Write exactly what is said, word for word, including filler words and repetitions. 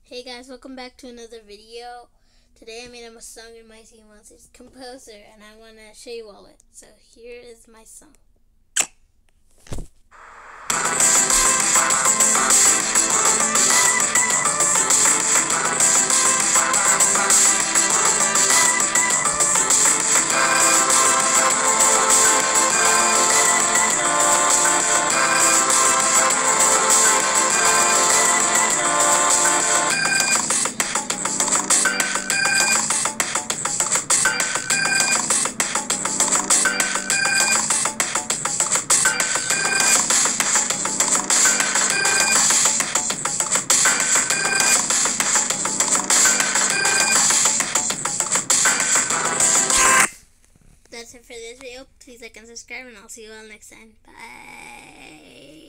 Hey guys, welcome back to another video. Today I made up a song in my Sea Monsters composer and I want to show you all it. So here is my song. That's it for this video. Please like and subscribe and I'll see you all next time. Bye.